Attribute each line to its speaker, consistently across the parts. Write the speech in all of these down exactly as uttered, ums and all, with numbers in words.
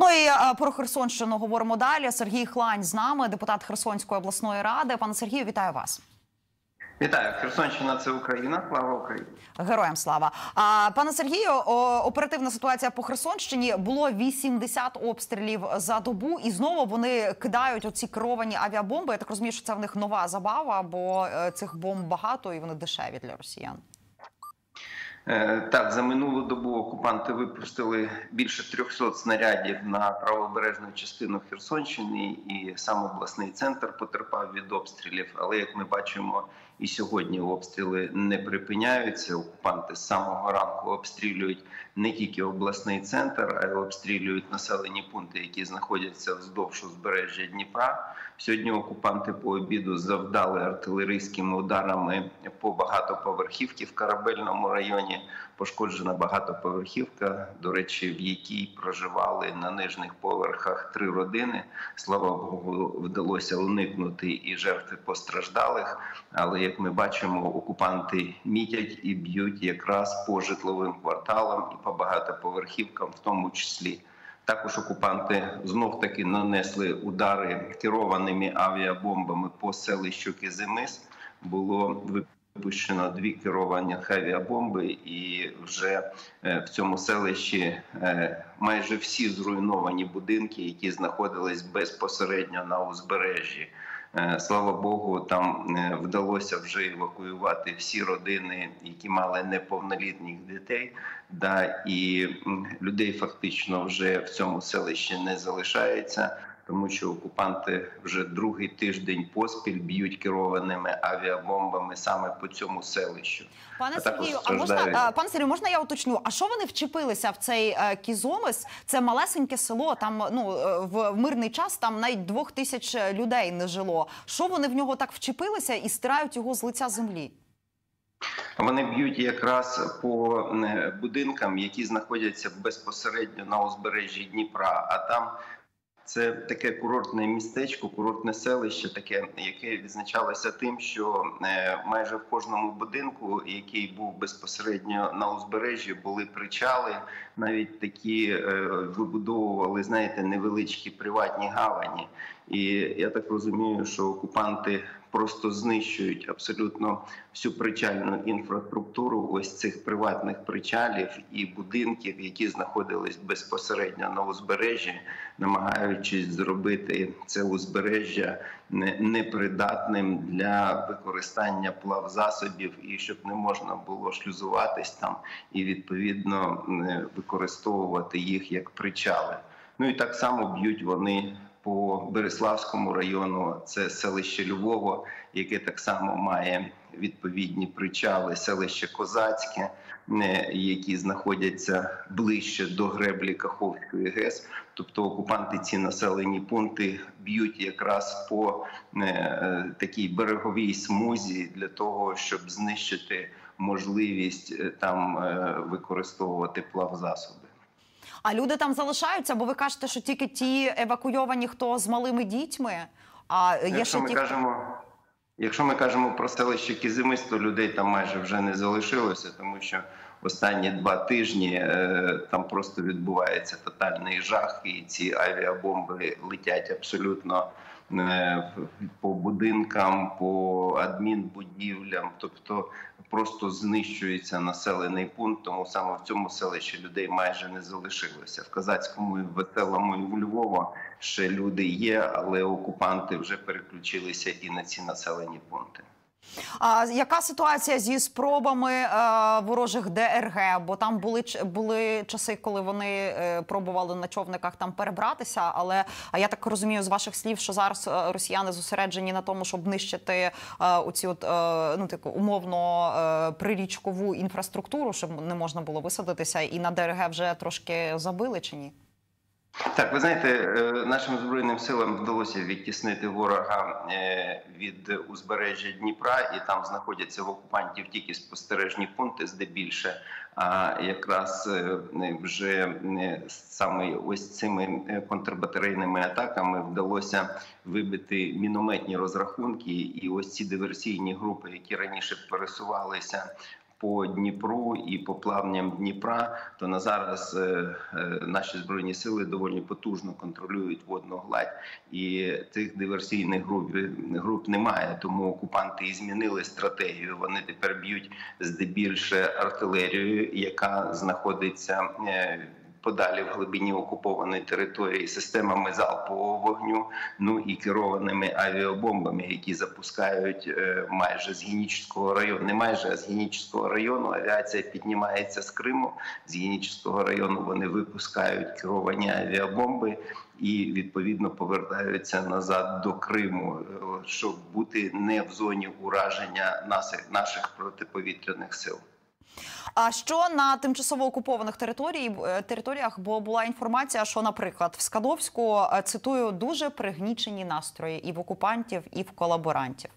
Speaker 1: Ну і про Херсонщину говоримо далі. Сергій Хлань з нами, депутат Херсонської обласної ради. Пане Сергію, вітаю вас.
Speaker 2: Вітаю. Херсонщина – це Україна. Слава Україні.
Speaker 1: Героям слава. А, пане Сергію, оперативна ситуація по Херсонщині. Було вісімдесят обстрілів за добу. І знову вони кидають оці керовані авіабомби. Я так розумію, що це в них нова забава, бо цих бомб багато і вони дешеві для росіян.
Speaker 2: Так, за минулу добу окупанти випустили більше трьохсот снарядів на правобережну частину Херсонщини, і сам обласний центр потерпав від обстрілів. Але, як ми бачимо, і сьогодні обстріли не припиняються. Окупанти з самого ранку обстрілюють не тільки обласний центр, а й обстрілюють населені пункти, які знаходяться вздовж узбережжя Дніпра. Сьогодні окупанти по обіду завдали артилерійськими ударами по багатоповерхівці в Корабельному районі. Пошкоджена багатоповерхівка, до речі, в якій проживали на нижніх поверхах три родини. Слава Богу, вдалося уникнути і жертви постраждалих. Але, як ми бачимо, окупанти мітять і б'ють якраз по житловим кварталам і по багатоповерхівкам в тому числі. Також окупанти знов-таки нанесли удари керованими авіабомбами по селищу Кизимис. Було випущено дві керовані авіабомби, і вже в цьому селищі майже всі зруйновані будинки, які знаходились безпосередньо на узбережжі. Слава Богу, там вдалося вже евакуювати всі родини, які мали неповнолітніх дітей. Да, і людей фактично вже в цьому селищі не залишається, тому що окупанти вже другий тиждень поспіль б'ють керованими авіабомбами саме по цьому селищу.
Speaker 1: Пане Сергію, а можна, пане Сергію, можна я уточню? А що вони вчепилися в цей е, Кізомис? Це малесеньке село, там ну в, в мирний час там навіть двох тисяч людей не жило. Що вони в нього так вчепилися і стирають його з лиця землі?
Speaker 2: Вони б'ють якраз по будинкам, які знаходяться безпосередньо на узбережжі Дніпра, а там це таке курортне містечко, курортне селище, таке, яке відзначалося тим, що майже в кожному будинку, який був безпосередньо на узбережжі, були причали, навіть такі вибудовували, знаєте, невеличкі приватні гавані. І я так розумію, що окупанти просто знищують абсолютно всю причальну інфраструктуру ось цих приватних причалів і будинків, які знаходились безпосередньо на узбережжі, намагаючись зробити це узбережжя непридатним для використання плавзасобів і щоб не можна було шлюзуватись там і відповідно використовувати їх як причали. Ну і так само б'ють вони по Береславському району, це селище Львово, яке так само має відповідні причали, селище Козацьке, які знаходяться ближче до греблі Каховської ГЕС. Тобто окупанти ці населені пункти б'ють якраз по е, такій береговій смузі для того, щоб знищити можливість там е, використовувати плавзасоби.
Speaker 1: А люди там залишаються, бо ви кажете, що тільки ті евакуйовані, хто з малими дітьми, а є
Speaker 2: якщо
Speaker 1: ще
Speaker 2: ми
Speaker 1: ті...
Speaker 2: кажемо, якщо ми кажемо про селище Кизимис, то людей там майже вже не залишилося, тому що останні два тижні е, там просто відбувається тотальний жах, і ці авіабомби летять абсолютно е, по будинкам, по адмінбудівлям, тобто просто знищується населений пункт, тому саме в цьому селищі людей майже не залишилося. В Козацькому, і в Веселому, і в Львово ще люди є, але окупанти вже переключилися і на ці населені пункти.
Speaker 1: А яка ситуація зі спробами е, ворожих ДРГ? Бо там були, були часи, коли вони е, пробували на човниках там перебратися, але а я так розумію з ваших слів, що зараз росіяни зосереджені на тому, щоб нищити е, оці от, е, ну, таку умовно е, прирічкову інфраструктуру, щоб не можна було висадитися, і на ДРГ вже трошки забили чи ні?
Speaker 2: Так, ви знаєте, нашим Збройним силам вдалося відтіснити ворога від узбережжя Дніпра, і там знаходяться в окупантів тільки спостережні пункти здебільше, а якраз вже саме ось цими контрбатарейними атаками вдалося вибити мінометні розрахунки, і ось ці диверсійні групи, які раніше пересувалися по Дніпру і по плавням Дніпра, то на зараз наші Збройні сили доволі потужно контролюють водну гладь. І цих диверсійних груп, груп немає, тому окупанти і змінили стратегію. Вони тепер б'ють здебільше артилерією, яка знаходиться подалі в глибині окупованої території, системами залпового вогню, ну і керованими авіабомбами, які запускають майже з Генічеського району. Не майже, а з Генічеського району авіація піднімається з Криму. З Генічеського району вони випускають керовані авіабомби і, відповідно, повертаються назад до Криму, щоб бути не в зоні ураження наших, наших протиповітряних сил.
Speaker 1: А що на тимчасово окупованих території, територіях, бо була інформація, що, наприклад, в Скадовську, цитую, дуже пригнічені настрої і в окупантів, і в колаборантів?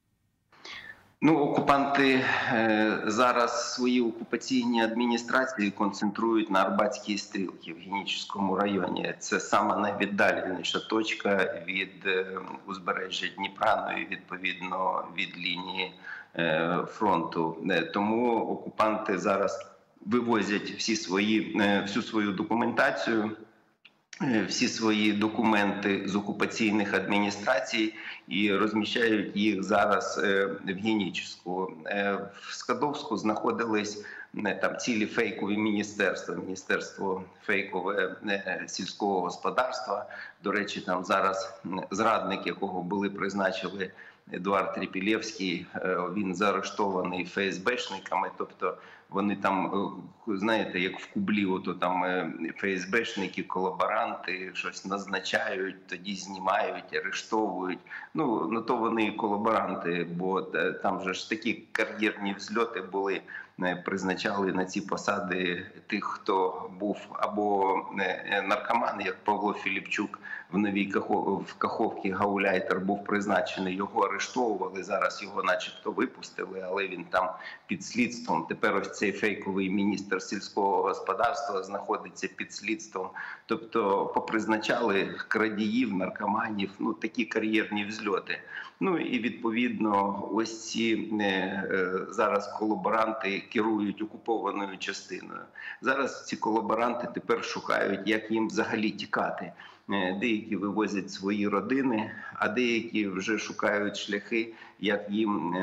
Speaker 2: Ну, окупанти е, зараз свої окупаційні адміністрації концентрують на Арбатській стрілці в Генічеському районі. Це сама найвіддаленіша точка від е, узбережжя Дніпра, ну і відповідно від лінії е, фронту. Е, тому окупанти зараз вивозять всі свої, е, всю свою документацію, всі свої документи з окупаційних адміністрацій і розміщають їх зараз в Генічеську. В Скадовську знаходились там цілі фейкові міністерства, міністерство фейкове сільського господарства. До речі, там зараз зрадник, якого були призначили, Едуард Трипілєвський, він заарештований ФСБшниками, тобто вони там, знаєте, як в Кублі, ото там ФСБшники, колаборанти щось назначають, тоді знімають, арештовують. Ну, на то вони і колаборанти, бо там вже ж такі кар'єрні взльоти були, призначали на ці посади тих, хто був або наркоман, як Павло Філіпчук в Новій Каховці, в Каховці гауляйтер був призначений, його арештовували, зараз його начебто випустили, але він там під слідством. Тепер ось цей фейковий міністр сільського господарства знаходиться під слідством. Тобто попризначали крадіїв, наркоманів, ну такі кар'єрні взльоти. Ну і відповідно ось ці е, зараз колаборанти керують окупованою частиною. Зараз ці колаборанти тепер шукають, як їм взагалі тікати. Деякі вивозять свої родини, а деякі вже шукають шляхи, як їм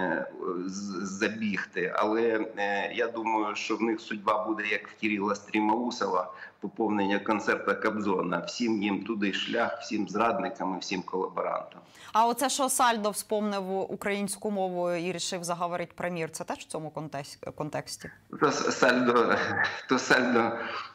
Speaker 2: забігти. Але я думаю, що в них судьба буде, як в Кирила Стрімаусова, поповнення концерта Кобзона. Всім їм туди шлях, всім зрадникам і всім колаборантам.
Speaker 1: А оце, що Сальдо вспомнив українську мову і рішив заговорити про мір, це теж в цьому контексті?
Speaker 2: То Сальдо, то Сальдо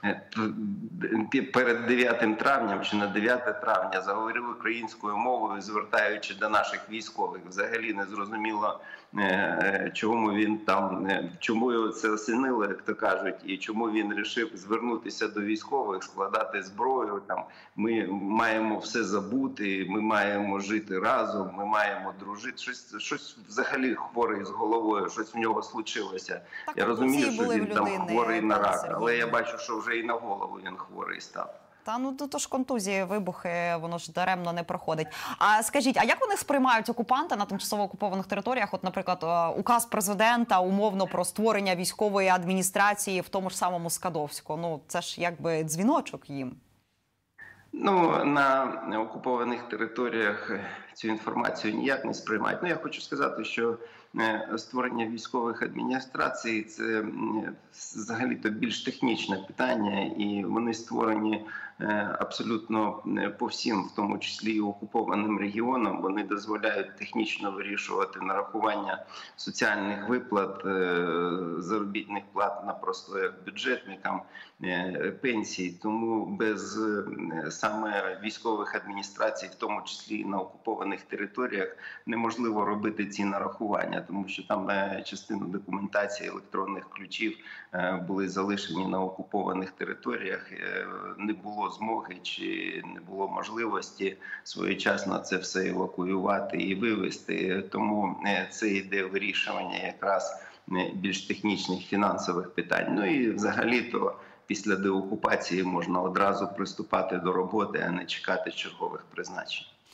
Speaker 2: перед дев'ятим травням чи на дев'яте травня заговорив українською мовою, звертаючи до наших військових. Взагалі не зрозуміло, чому він там, чому його це осінило, як то кажуть, і чому він вирішив звернутися до військових, складати зброю. Там ми маємо все забути, ми маємо жити разом, ми маємо дружити. Щось, щось взагалі хворий з головою, щось в нього случилося.
Speaker 1: Так,
Speaker 2: я розумію, що він
Speaker 1: людини,
Speaker 2: там хворий на рак,
Speaker 1: Сергій.
Speaker 2: але я бачу, що вже і на голову він хворий став.
Speaker 1: Та ну то ж контузії, вибухи, воно ж даремно не проходить. А скажіть, а як вони сприймають окупанти на тимчасово окупованих територіях? От, наприклад, указ президента умовно про створення військової адміністрації в тому ж самому Скадовську. Ну це ж якби дзвіночок їм.
Speaker 2: Ну, на окупованих територіях цю інформацію ніяк не сприймають. Ну, я хочу сказати, що створення військових адміністрацій – це взагалі-то більш технічне питання, і вони створені абсолютно по всім, в тому числі і окупованим регіонам. Вони дозволяють технічно вирішувати нарахування соціальних виплат, заробітних плат на простоях бюджетникам, пенсій. Тому без саме військових адміністрацій, в тому числі і на окупованих територіях, неможливо робити ці нарахування, тому що там частину документації електронних ключів були залишені на окупованих територіях. Не було змоги чи не було можливості своєчасно це все евакуювати і вивезти. Тому це йде вирішування якраз більш технічних фінансових питань. Ну і взагалі-то після деокупації можна одразу приступати до роботи, а не чекати чергових призначень.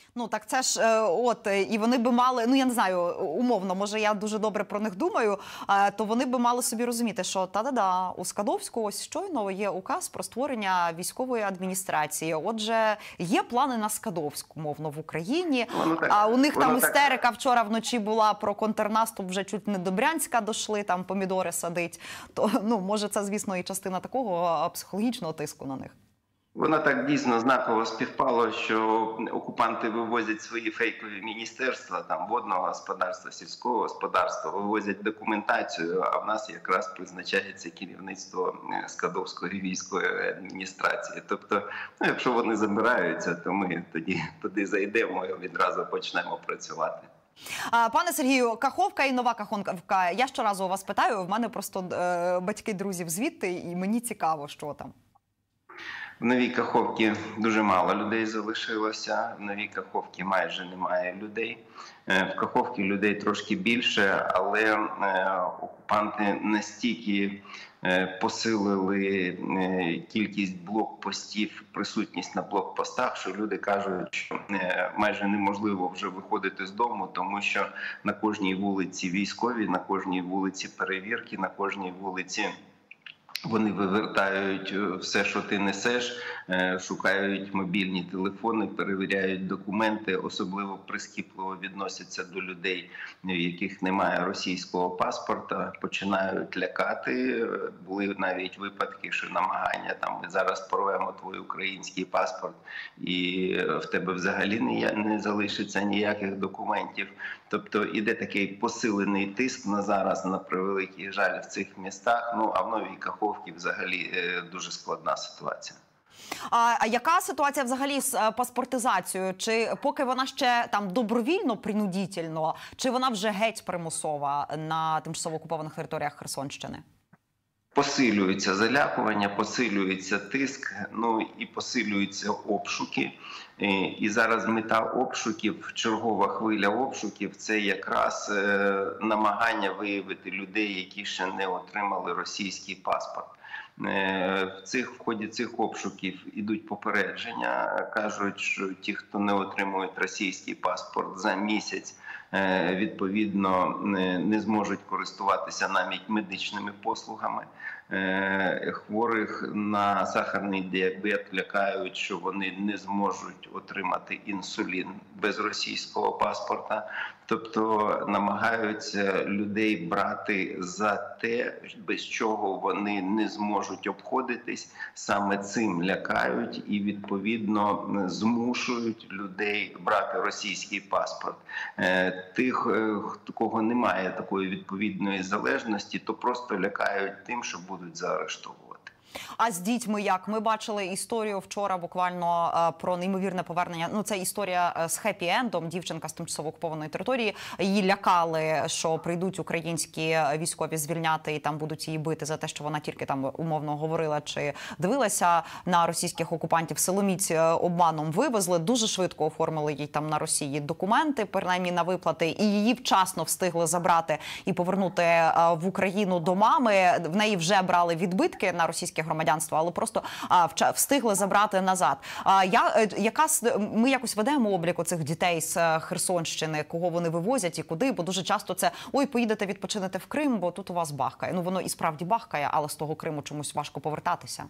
Speaker 1: Ну, так це ж, е, от, і вони би мали, ну, я не знаю, умовно, може, я дуже добре про них думаю, е, то вони би мали собі розуміти, що та-да-да, у Скадовську ось щойно є указ про створення військової адміністрації. Отже, є плани на Скадовську, мовно, в Україні.
Speaker 2: Воно так,
Speaker 1: а у них там
Speaker 2: так.
Speaker 1: істерика вчора вночі була про контрнаступ, вже чуть не до Брянська дошли, там помідори садить. То, ну, може, це, звісно, і частина такого психологічного тиску на них.
Speaker 2: Воно так дійсно знаково співпало, що окупанти вивозять свої фейкові міністерства, там водного господарства, сільського господарства, вивозять документацію, а в нас якраз призначається керівництво Скадовської військової адміністрації. Тобто, ну, якщо вони забираються, то ми тоді туди зайдемо і відразу почнемо працювати.
Speaker 1: Пане Сергію, Каховка і Нова Каховка. Я щоразу у вас питаю, в мене просто е, батьки друзів звідти, і мені цікаво, що там.
Speaker 2: В Новій Каховці дуже мало людей залишилося, в Новій Каховці майже немає людей. В Каховці людей трошки більше, але окупанти настільки посилили кількість блокпостів, присутність на блокпостах, що люди кажуть, що майже неможливо вже виходити з дому, тому що на кожній вулиці військові, на кожній вулиці перевірки, на кожній вулиці вони вивертають все, що ти несеш, шукають мобільні телефони, перевіряють документи, особливо прискіпливо відносяться до людей, в яких немає російського паспорта, починають лякати. Були навіть випадки, що намагання, там, ми зараз порвемо твій український паспорт і в тебе взагалі не, не залишиться ніяких документів. Тобто іде такий посилений тиск на зараз, на превеликий жаль, в цих містах. Ну, а в Новій Каховці взагалі дуже складна ситуація.
Speaker 1: А, а яка ситуація взагалі з паспортизацією? Чи поки вона ще там добровільно, принудительно, чи вона вже геть примусова на тимчасово окупованих територіях Херсонщини?
Speaker 2: Посилюється залякування, посилюється тиск, ну і посилюються обшуки. І зараз мета обшуків, чергова хвиля обшуків – це якраз намагання виявити людей, які ще не отримали російський паспорт. В цих в ході цих обшуків ідуть попередження, кажуть, що ті, хто не отримують російський паспорт за місяць, відповідно не зможуть користуватися навіть медичними послугами. Хворих на сахарний діабет лякають, що вони не зможуть отримати інсулін без російського паспорта. Тобто намагаються людей брати за те, без чого вони не зможуть обходитись. Саме цим лякають і, відповідно, змушують людей брати російський паспорт. Тих, кого немає такої відповідної залежності, то просто лякають тим, що будуть заарештовувати.
Speaker 1: А з дітьми як? Ми бачили історію вчора буквально про неймовірне повернення. Ну, це історія з хеппі-ендом. Дівчинка з тимчасово окупованої території. Її лякали, що прийдуть українські військові звільняти і там будуть її бити за те, що вона тільки там умовно говорила чи дивилася на російських окупантів. Силоміць обманом вивезли. Дуже швидко оформили їй там на Росії документи, принаймні на виплати. І її вчасно встигли забрати і повернути в Україну до мами. В неї вже брали відбитки на російське громадянство, але просто а, встигли забрати назад. А, я, яка, ми якось ведемо облік цих дітей з Херсонщини, кого вони вивозять і куди, бо дуже часто це «Ой, поїдете відпочинете в Крим, бо тут у вас бахкає». Ну, воно і справді бахкає, але з того Криму чомусь важко повертатися.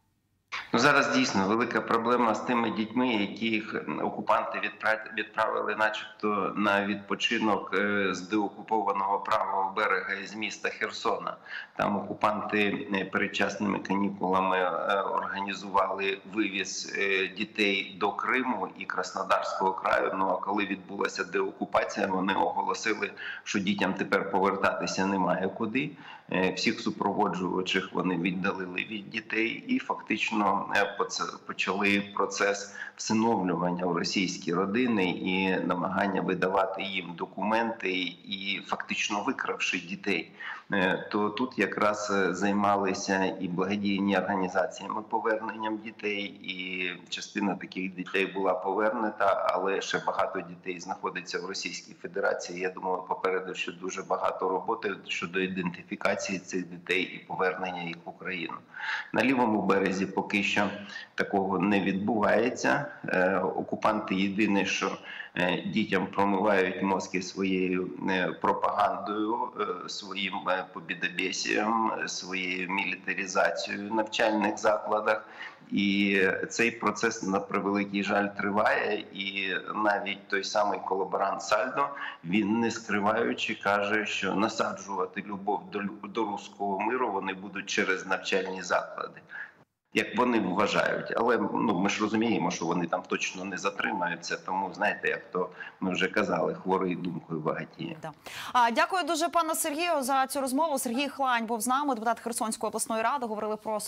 Speaker 2: Ну, зараз дійсно велика проблема з тими дітьми, яких окупанти відправили начебто на відпочинок з деокупованого правого берега із міста Херсона. Там окупанти передчасними канікулами організували вивіз дітей до Криму і Краснодарського краю. Ну, а коли відбулася деокупація, вони оголосили, що дітям тепер повертатися немає куди. Всіх супроводжувачів вони віддалили від дітей і фактично почали процес всиновлювання в російські родини і намагання видавати їм документи і фактично викравши дітей. То тут якраз займалися і благодійні організаціями поверненням дітей, і частина таких дітей була повернута, але ще багато дітей знаходиться в Російській Федерації. Я думаю, попереду ще дуже багато роботи щодо ідентифікації реінтеграції цих дітей і повернення їх в Україну. На лівому березі поки що такого не відбувається. Окупанти єдине, що дітям промивають мозки своєю пропагандою, своїм побідобєсієм, своєю мілітаризацією в навчальних закладах. І цей процес, на превеликий жаль, триває. І навіть той самий колаборант Сальдо, він не скриваючи каже, що насаджувати любов до, до руського миру вони будуть через навчальні заклади. Як вони вважають. Але ну, ми ж розуміємо, що вони там точно не затримаються. Тому, знаєте, як то ми вже казали, хворий думкою багатіє.
Speaker 1: Да. А, дякую дуже, пане Сергію, за цю розмову. Сергій Хлань був з нами, депутат Херсонської обласної ради. Говорили про